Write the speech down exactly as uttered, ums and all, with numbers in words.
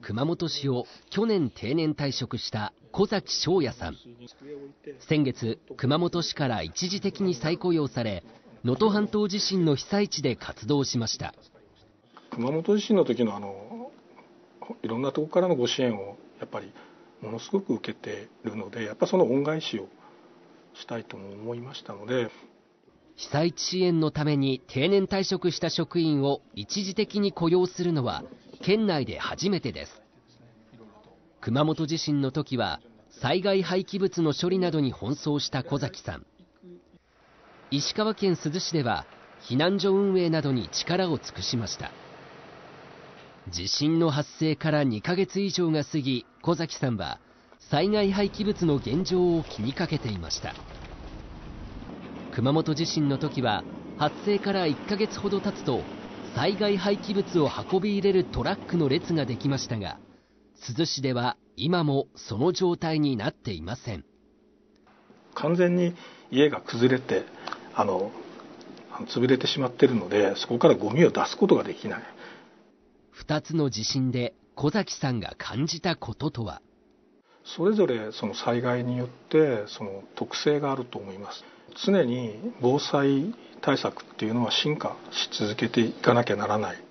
熊本市を去年定年退職した小崎翔也さん。先月、熊本市から一時的に再雇用され、能登半島地震の被災地で活動しました。 熊本地震の時のあのいろんなところからのご支援をやっぱりものすごく受けているので、やっぱりその恩返しをしたいとも思いましたので、 被災地支援のために定年退職した職員を一時的に雇用するのは県内で初めてです。熊本地震の時は災害廃棄物の処理などに奔走した小崎さん。石川県珠洲市では避難所運営などに力を尽くしました。地震の発生からにかげつ以上が過ぎ、小崎さんは災害廃棄物の現状を気にかけていました。熊本地震の時は発生からいっかげつほど経つと災害廃棄物を運び入れるトラックの列ができましたが、珠洲市では今もその状態になっていません。 完全に家が崩れてあの潰れてしまっているので、そこからゴミを出すことができない。 ふたつの地震で小崎さんが感じたこととは。 それぞれその災害によってその特性があると思います。常に防災対策っていうのは進化し続けていかなきゃならない。